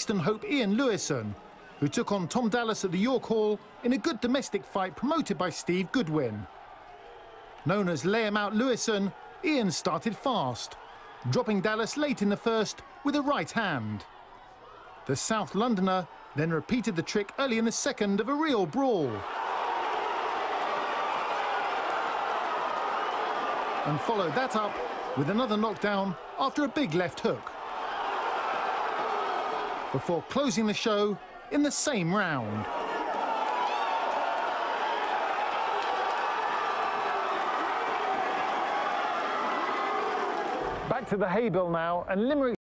Brixton hope Ian Lewison, who took on Tom Dallas at the York Hall in a good domestic fight promoted by Steve Goodwin. Known as Lay 'em Out Lewison, Ian started fast, dropping Dallas late in the first with a right hand. The South Londoner then repeated the trick early in the second of a real brawl, and followed that up with another knockdown after a big left hook, before closing the show in the same round. Back to the hay bill now, and Limerick